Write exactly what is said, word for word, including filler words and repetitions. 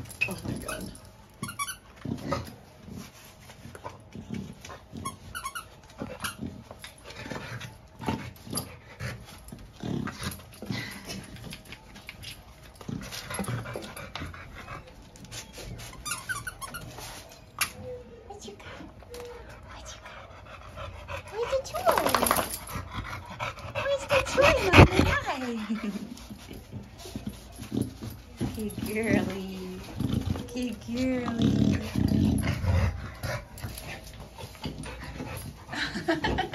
Oh my god. What you got? What you got? Where's the toy? Where's the toy, Mommy? Hi. Hey, girly. Hey, girly.